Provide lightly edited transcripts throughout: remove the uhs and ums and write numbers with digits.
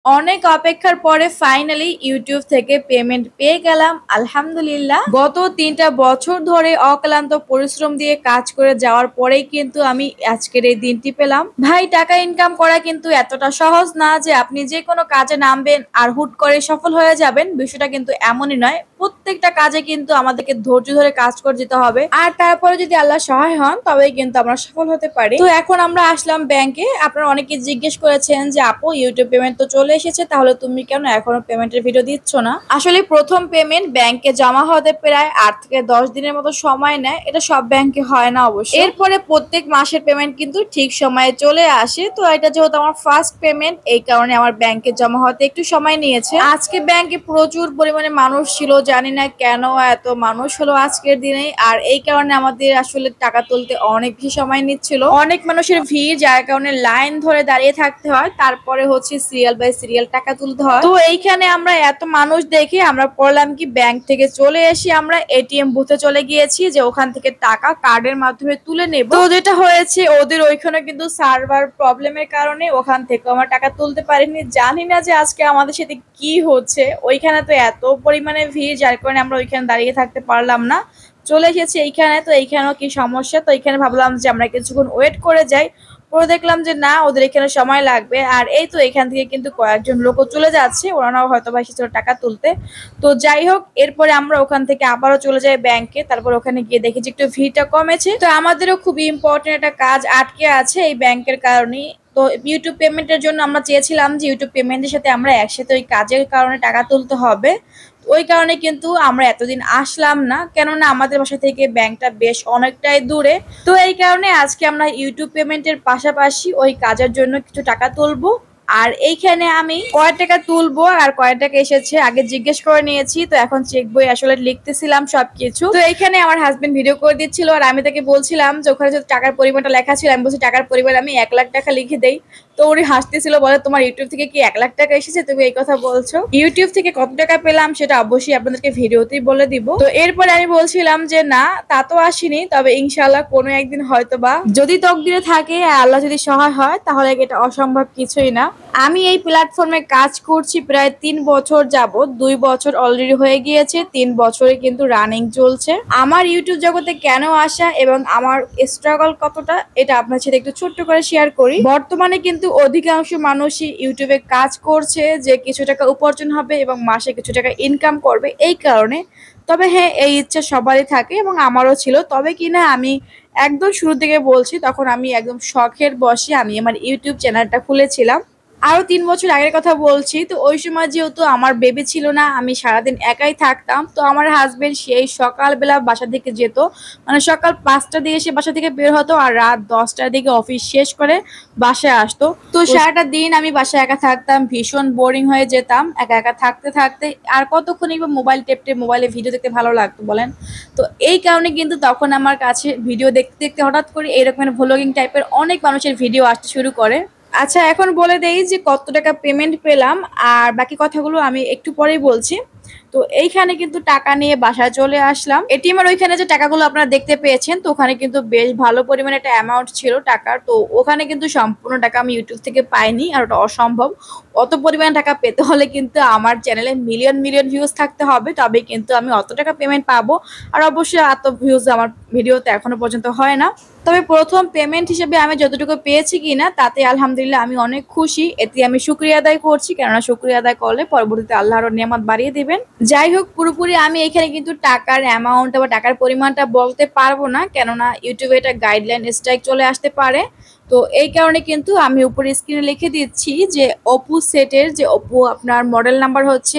অনেক অপেক্ষার পরে ফাইনালি ইউটিউব থেকে পেমেন্ট পেয়ে গেলাম আলহামদুলিল্লাহ। গত ৩টা বছর ধরে অক্লান্ত পরিশ্রম দিয়ে কাজ করে যাওয়ার পরেই কিন্তু আমি আজকের এই দিনটি পেলাম। ভাই, টাকা ইনকাম করা কিন্তু এতটা সহজ না যে আপনি যে কোনো কাজে নামবেন আর হুট করে সফল হয়ে যাবেন। বিষয়টা কিন্তু এমনই নয়। প্রত্যেকটা কাজে কিন্তু আমাদেরকে ধৈর্য ধরে কাজ করে যেতে হবে, আর তারপরে যদি আল্লাহ সহায় হন তবেই কিন্তু আমরা সফল হতে পারি। তো এখন আমরা আসলাম ব্যাংকে। আপনারা অনেকে জিজ্ঞেস করেছেন যে আপু, ইউটিউব পেমেন্ট তো চলে এসেছে, তাহলে তুমি কেন এখনো পেমেন্টের ভিডিও দিচ্ছ না? আসলে প্রথম পেমেন্ট ব্যাংকে জমা হতে প্রায় 8 থেকে 10 দিনের মতো সময় নেয়। এটা সব ব্যাংকে হয় না অবশ্য। এরপরে প্রত্যেক মাসের পেমেন্ট কিন্তু ঠিক সময়ে চলে আসে। তো এটা যেহেতু আমার ফার্স্ট পেমেন্ট, এই কারণে আমার ব্যাংকে জমা হতে একটু সময় নিয়েছে। আজকে ব্যাংকে প্রচুর পরিমাণে মানুষ ছিল, জানি না কেন এত মানুষ হলো আজকের দিনে। আর এই কারণে আমাদের আসলে টাকা তুলতে অনেক বেশি সময় নিচ্ছিল। অনেক মানুষের ভিড়, যার কারণে লাইন ধরে দাঁড়িয়ে থাকতে হয়, তারপরে হচ্ছে সিরিয়াল বাই সিরিয়াল টাকা তুলতে হয়। তো এইখানে আমরা এত মানুষ দেখে আমরা পড়লাম কি, ব্যাংক থেকে চলে এসে আমরা এটিএম বুথে চলে গিয়েছি যে ওখান থেকে টাকা কার্ডের মাধ্যমে তুলে নেব। তো যেটা হয়েছে, ওদের ওইখানে কিন্তু সার্ভার প্রবলেমের কারণে ওখান থেকে আমরা টাকা তুলতে পারিনি। জানি না যে আজকে আমাদের সাথে কি হচ্ছে। ওইখানে তো এত পরিমাণে ভিড়, যার কারণে আমরা ওইখানে দাঁড়িয়ে থাকতে পারলাম না, চলে এসেছি এইখানে। তো এইখানেও কি সমস্যা, তো এইখানে ভাবলাম যে আমরা কিছুক্ষণ ওয়েট করে যাই। পরে দেখলাম যে না, ওদের এখানে সময় লাগবে। আর এই তো এখান থেকে কিন্তু কয়েকজন লোকও চলে যাচ্ছে, ওরাও হয়তো বা এসেছিল টাকা তুলতে। তো যাই হোক, এরপরে আমরা ওখান থেকে আবারও চলে যাই ব্যাংকে। তারপর ওখানে গিয়ে দেখি যে একটু ভিড়টা কমেছে। তো আমাদেরও খুব ইম্পর্টেন্ট একটা কাজ আটকে আছে এই ব্যাংকের কারণেই। তো ইউটিউব পেমেন্টের জন্য আমরা চেয়েছিলাম যে ইউটিউব পেমেন্টের সাথে আমরা একসাথে ওই কাজের কারণে টাকা তুলতে হবে। ওই কারণে কিন্তু আমরা এতদিন আসলাম না, কেননা আমাদের বাসা থেকে ব্যাংকটা বেশ অনেকটাই দূরে। তো এই কারণে আজকে আমরা ইউটিউব পেমেন্টের পাশাপাশি ওই কাজের জন্য কিছু টাকা তুলবো। আর এইখানে আমি কয় টাকা তুলবো আর কয় টাকা এসেছে আগে জিজ্ঞেস করে নিয়েছি। তো এখন চেক বই আসলে লিখতেছিলাম সবকিছু। তো এইখানে আমার হাজবেন্ড ভিডিও করে দিচ্ছিল, আর আমি তাকে বলছিলাম যে ওখানে যদি টাকার পরিমাণটা লেখা ছিল, আমি বলছি টাকার পরিমাণ আমি 1 লাখ টাকা লিখে দেই। তো উনি হাসতেছিল, বলে তোমার ইউটিউব থেকে কি 1 লাখ টাকা এসেছে, তুমি এই কথা বলছো? ইউটিউব থেকে কত টাকা পেলাম সেটা অবশ্যই আপনাদেরকে ভিডিওতেই বলে দিব। তো এরপরে আমি বলছিলাম যে না, তা তো আসেনি, তবে ইনশাআল্লাহ কোনো একদিন হয়তোবা যদি তকদিরে থাকে আর আল্লাহ যদি সহায় হয়, তাহলে এটা অসম্ভব কিছুই না। আমি এই প্ল্যাটফর্মে কাজ করছি প্রায় 3 বছর যাবত। 2 বছর অলরেডি হয়ে গিয়েছে, 3 বছরে কিন্তু রানিং চলছে। আমার ইউটিউব জগতে কেন আসা এবং আমার স্ট্রাগল কতটা, এটা আপনার সাথে একটু ছোট্ট করে শেয়ার করি। বর্তমানে কিন্তু অধিকাংশ মানুষই ইউটিউবে কাজ করছে যে কিছু টাকা উপার্জন হবে এবং মাসে কিছু টাকা ইনকাম করবে, এই কারণে। তবে হ্যাঁ, এই ইচ্ছা সবারই থাকে এবং আমারও ছিল। তবে কিনা আমি একদম শুরু থেকে বলছি, তখন আমি একদম শখের বশে আমি আমার ইউটিউব চ্যানেলটা খুলেছিলাম। আরো 3 বছর আগের কথা বলছি। তো ওই সময় যেহেতু আমার বেবি ছিল না, আমি সারাদিন একাই থাকতাম। তো আমার হাজবেন্ড সেই সকালবেলা বাসা থেকে যেত, মানে সকাল 5টার দিকে সে বাসা থেকে বের হতো আর রাত 10টার দিকে অফিস শেষ করে বাসায় আসতো। তো সারাটা দিন আমি বাসায় একা থাকতাম, ভীষণ বোরিং হয়ে যেতাম একা একা থাকতে থাকতে। আর কতক্ষণই বা মোবাইল টেপতে, মোবাইলে ভিডিও দেখতে ভালো লাগতো বলেন? তো এই কারণে কিন্তু তখন আমার কাছে ভিডিও দেখতে দেখতে হঠাৎ করে এরকম ভ্লগিং টাইপের অনেক মানুষের ভিডিও আসতে শুরু করে। আচ্ছা, এখন বলে দেই যে কত টাকা পেমেন্ট পেলাম, আর বাকি কথাগুলো আমি একটু পরেই বলছি। তো এইখানে কিন্তু টাকা নিয়ে বাসায় চলে আসলাম। এটিএমের ওইখানে যে টাকাগুলো আপনারা দেখতে পেয়েছেন, তো ওখানে কিন্তু বেশ ভালো পরিমাণে একটা অ্যামাউন্ট ছিল টাকার। তো ওখানে কিন্তু সম্পূর্ণ টাকা আমি ইউটিউব থেকে পাইনি, আর ওটা অসম্ভব। অত পরিমাণে টাকা পেতে হলে কিন্তু আমার চ্যানেলে মিলিয়ন মিলিয়ন ভিউজ থাকতে হবে, তবে কিন্তু আমি অত টাকা পেমেন্ট পাবো। আর অবশ্যই এত ভিউজ আমার ভিডিওতে এখনো পর্যন্ত হয় না। তবে প্রথম পেমেন্ট হিসেবে আমি যতটুকু পেয়েছি কিনা, তাতে আলহামদুলিল্লাহ আমি অনেক খুশি। এতে আমি শুকরিয়া আদায় করছি, কেননা শুকরিয়া আদায় করলে পরবর্তীতে আল্লাহর নিয়ামত বাড়িয়ে দিবেন। যাই হোক, পুরোপুরি আমি এখানে কিন্তু টাকার অ্যামাউন্ট বা টাকার পরিমাণটা বলতে পারবো না, কেননা ইউটিউবে এটা গাইডলাইন স্ট্রাইক চলে আসতে পারে। তো এই কারণে কিন্তু আমি উপরে স্ক্রিনে লিখে দিচ্ছি যে ওপো সেটের যে ওপো আপনার মডেল নাম্বার হচ্ছে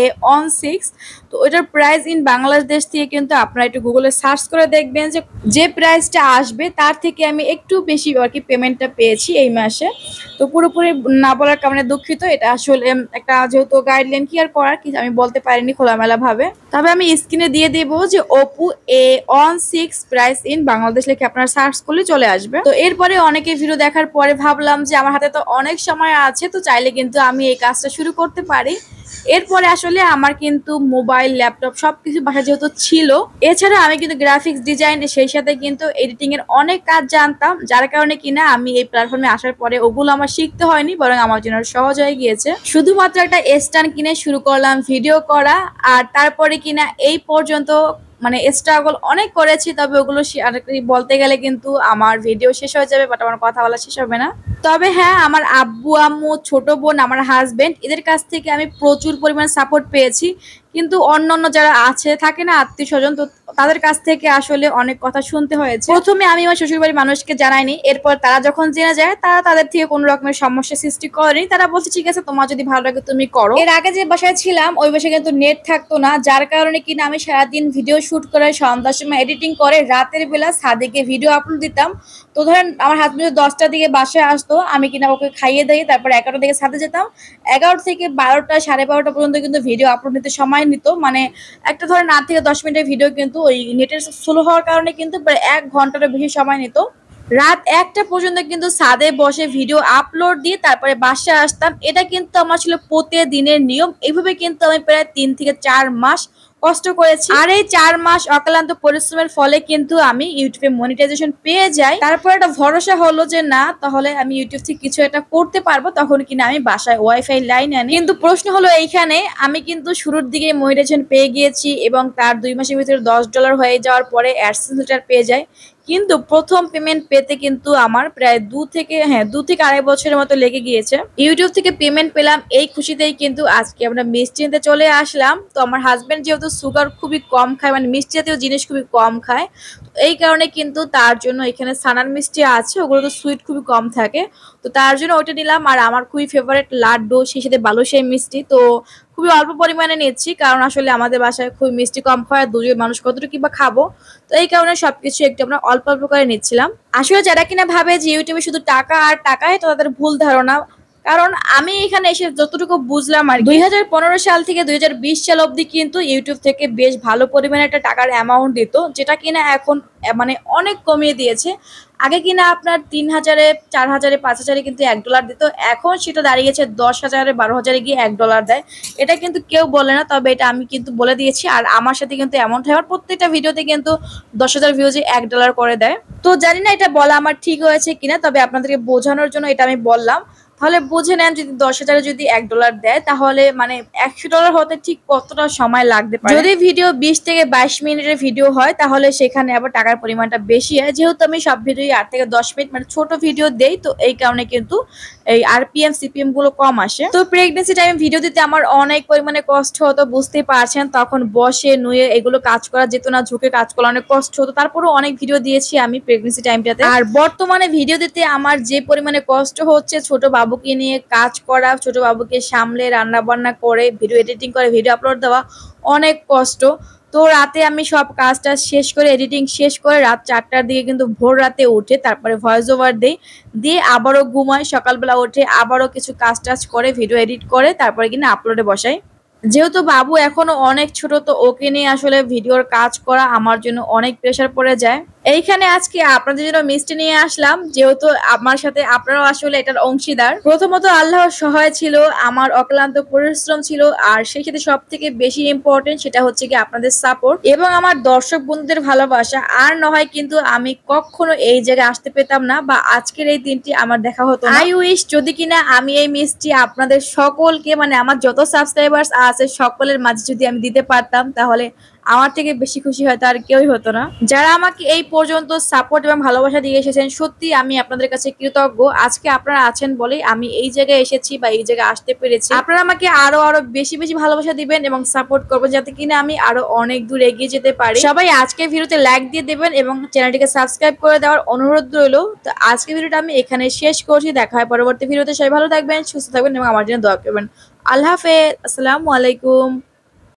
A16। তো ওইটার প্রাইস ইন বাংলাদেশ থেকে কিন্তু আপনারা একটু গুগলে সার্চ করে দেখবেন যে যে প্রাইসটা আসবে তার থেকে আমি একটু বেশি আর কি পেমেন্টটা পেয়েছি এই মাসে। তো পুরোপুরি না বলার কারণে দুঃখিত। এটা আসলে একটা যেহেতু গাইডলাইন কি আর করার, কি আমি বলতে পারিনি খোলামেলা ভাবে। তবে আমি স্ক্রিনে দিয়ে দেবো যে Oppo A16 price in Bangladesh লিখে আপনারা সার্চ করলে চলে আসবে। তো এরপরে অনেকে ভিডিও দেখার পরে ভাবলাম যে আমার হাতে তো অনেক সময় আছে, তো চাইলে কিন্তু আমি এই কাজটা শুরু করতে পারি। এরপরে আসলে আমার কিন্তু মোবাইল, ল্যাপটপ সবকিছু বাসায় যেহেতু ছিল, এছাড়া আমি কিন্তু গ্রাফিক্স ডিজাইন সেই সাথে কিন্তু এডিটিং এর অনেক কাজ জানতাম, যার কারণে কিনা আমি এই প্ল্যাটফর্মে আসার পরে ওগুলো আমার শিখতে হয়নি, বরং আমার জন্য সহজ হয়ে গিয়েছে। শুধুমাত্র একটা স্ট্যান্ড কিনে শুরু করলাম ভিডিও করা, আর তারপরে কিনা এই পর্যন্ত মানে স্ট্রাগল অনেক করেছি। তবে ওগুলো বলতে গেলে কিন্তু আমার ভিডিও শেষ হয়ে যাবে, বাট আমার কথা বলা শেষ হবে না। তবে হ্যাঁ, আমার আব্বু আম্মু, ছোট বোন, আমার হাজবেন্ড, এদের কাছ থেকে আমি প্রচুর পরিমাণ সাপোর্ট পেয়েছি। কিন্তু অন্যান্য যারা আছে থাকে না আত্মীয় স্বজন, তো তাদের কাছ থেকে আসলে অনেক কথা শুনতে হয়েছে। প্রথমে আমি আমার শ্বশুরবাড়ির মানুষকে জানাইনি, এরপর তারা যখন জেনে যায় তারা তাদের থেকে কোনো রকমের সমস্যা সৃষ্টি করেনি। তারা বলছে ঠিক আছে, তোমার যদি ভালো লাগে তুমি করো। এর আগে যে বাসায় ছিলাম ওই বাসায় কিন্তু নেট থাকতো না, যার কারণে কিনা আমি সারাদিন ভিডিও শুট করে সন্ধ্যার সময় এডিটিং করে রাতের বেলা ছাদে ভিডিও আপলোড দিতাম। তো ধরেন আমার হাজবেন্ড 10টার দিকে বাসায় আসতো, আমি কিনা ওকে খাইয়ে দিয়ে তারপর 11টার দিকে ছাদে যেতাম। 11 থেকে 12টা, 12:30 পর্যন্ত কিন্তু ভিডিও আপলোড নিতে সময় নিত। মানে একটা ধরেন 8 থেকে 10 মিনিটের ভিডিও কিন্তু ওই নেটের স্লো হওয়ার কারণে কিন্তু প্রায় 1 ঘন্টারও বেশি সময় নিত। রাত 1টা পর্যন্ত কিন্তু ছাদে বসে ভিডিও আপলোড দিয়ে তারপরে বাসায় আসতাম। এটা কিন্তু আমার ছিল প্রতিদিনের নিয়ম। এইভাবে কিন্তু আমি প্রায় 3 থেকে 4 মাস কষ্ট করেছি। আর এই 4 মাস অক্লান্ত পরিশ্রমের ফলে কিন্তু আমি ইউটিউবে মনিটাইজেশন পেয়ে যাই। তারপর একটা ভরসা হলো যে না, তাহলে আমি ইউটিউব থেকে কিছু একটা করতে পারবো। তখন কিনা আমি বাসায় ওয়াইফাই লাইন আনি। কিন্তু প্রশ্ন হলো এইখানে, আমি কিন্তু শুরুর দিকে মনিটাইজেশন পেয়ে গিয়েছি এবং তার 2 মাসের ভিতরে $10 হয়ে যাওয়ার পরে অ্যাডসেন্স লেটার পেয়ে যাই। কিন্তু প্রথম পেমেন্ট পেতে কিন্তু আমার প্রায় 2 থেকে 2.5 বছরের মতো লেগে গিয়েছে। ইউটিউব থেকে পেমেন্ট পেলাম, এই খুশিতেই কিন্তু আজকে আমরা মিষ্টি নিতে চলে আসলাম। তো আমার হাজবেন্ড যেহেতু সুগার খুবই কম খায়, মানে মিষ্টি জাতীয় জিনিস খুবই কম খায়, তো এই কারণে কিন্তু তার জন্য এখানে সানার মিষ্টি আছে, ওগুলো তো সুইট খুবই কম থাকে, তো তার জন্য ওইটা নিলাম। আর আমার খুবই ফেভারিট লাড্ডু, সেই সাথে বালুশাহী মিষ্টি, তো খুবই অল্প পরিমাণে নিচ্ছি, কারণ আসলে আমাদের বাসায় খুবই মিষ্টি কম খায়, দুজন মানুষ কতটুকু বা খাবো, তো এই কারণে সবকিছু একটু আমরা অল্প অল্প করে নিচ্ছিলাম। আসলে যারা কিনা ভাবে যে ইউটিউবে শুধু টাকা আর টাকাই, তো তাদের ভুল ধারণা। কারণ আমি এখানে এসে যতটুকু বুঝলাম আর 2015 সাল থেকে 2020 সাল অবধি কিন্তু ইউটিউব থেকে বেশ ভালো পরিমাণে একটা টাকার অ্যামাউন্ট দিত, যেটা কিনা এখন মানে অনেক কমিয়ে দিয়েছে। আগে কিনা আপনার 3000-এ, 4000-এ, 5000-এ কিন্তু $1 দিত, এখন সেটা দাঁড়িয়েছে 10,000-এ, 12,000-এ গিয়ে $1 দেয়। এটা কিন্তু কেউ বলে না, তবে এটা আমি কিন্তু বলে দিয়েছি। আর আমার সাথে কিন্তু এমন হয়, আমার প্রত্যেকটা ভিডিওতে কিন্তু 10,000 ভিউজে $1 করে দেয়। তো জানি না এটা বলা আমার ঠিক হয়েছে কিনা, তবে আপনাদেরকে বোঝানোর জন্য এটা আমি বললাম। তাহলে বুঝে নেন, যদি 10,000-এ যদি $1 দেয়, তাহলে মানে $100 হতে ঠিক কতটা সময় লাগতে পারে। যদি ভিডিও 20 থেকে 22 মিনিটের ভিডিও হয়, তাহলে সেখানে আবার টাকার পরিমাণটা বেশি হয়। যেহেতু আমি সব ভিডিও 8 থেকে 10 মিনিট মানে ছোট ভিডিও দেই, তো এই কারণে কিন্তু এই আরপিএম সিপিএম গুলো কম আসে। তো প্রেগনেন্সি টাইমে ভিডিও দিতে আমার অনেক পরিমাণে কষ্ট হতো, বুঝতেই পারছেন। তখন বসে নুয়ে এগুলো কাজ করা যেত না, ঝুঁকে কাজ করা অনেক কষ্ট হতো। তারপরেও অনেক ভিডিও দিয়েছি আমি প্রেগনেন্সি টাইমটাতে। আর বর্তমানে ভিডিও দিতে আমার যে পরিমাণে কষ্ট হচ্ছে, ছোট বাবুকে নিয়ে কাজ করা, ছোট বাবুকে সামলে রান্না বান্না করে ভিডিও এডিটিং করে ভিডিও আপলোড দেওয়া অনেক কষ্ট। তো রাতে আমি সব কাজটা শেষ করে, এডিটিং শেষ করে রাত 4টার দিকে কিন্তু ভোর রাতে উঠে তারপরে ভয়েস ওভার দিয়ে আবারও ঘুমাই, সকালবেলা উঠে আবারও কিছু কাজ টাজ করে ভিডিও এডিট করে তারপরে কিনা আপলোডে বসাই। যেহেতু বাবু এখনো অনেক ছোট, তো ওকে নিয়ে আসলে ভিডিওর কাজ করা আমার জন্য অনেক প্রেশার পড়ে যায়। এইখানে আজকে আপনাদের জন্য মিষ্টি নিয়ে আসলাম, যেহেতু আমার সাথে আপনারাও আসলে এটার অংশীদার। প্রথমত আল্লাহর সহায় ছিল, আমার অক্লান্ত পরিশ্রম ছিল, আর সেই সাথে সব থেকে বেশি ইম্পর্টেন্ট সেটা হচ্ছে কি আপনাদের সাপোর্ট এবং আমার দর্শক বন্ধুদের ভালোবাসা। আর নয় কিন্তু আমি কখনো এই জায়গায় আসতে পেতাম না, বা আজকের এই দিনটি আমার দেখা হতো না। আই উইশ যদি কিনা আমি এই মিষ্টি আপনাদের সকলকে, মানে আমার যত সাবস্ক্রাইবার্স আছে সকলের মাঝে যদি আমি দিতে পারতাম, তাহলে আমার থেকে বেশি খুশি হয়তো আর কেউই হতো না। যারা আমাকে এই পর্যন্ত সাপোর্ট এবং ভালোবাসা দিয়ে এসেছেন, সত্যি আমি আপনাদের কাছে কৃতজ্ঞ। আজকে আপনারা আছেন বলেই আমি এই জায়গায় এসেছি বা এই জায়গায় আসতে পেরেছি। আপনারা আমাকে আরো বেশি বেশি ভালোবাসা দিবেন এবং সাপোর্ট করবেন, যাতে কিনা আমি আরো অনেক দূর এগিয়ে যেতে পারি। সবাই আজকে ভিডিওতে লাইক দিয়ে দেবেন এবং চ্যানেলটিকে সাবস্ক্রাইব করে দেওয়ার অনুরোধ রইল। তো আজকে ভিডিওটা আমি এখানে শেষ করছি, দেখা হয় পরবর্তী ভিডিওতে। সবাই ভালো থাকবেন, সুস্থ থাকবেন এবং আমার জন্য দোয়া করবেন। আল্লাহ হাফেজ, আসসালামু আলাইকুম।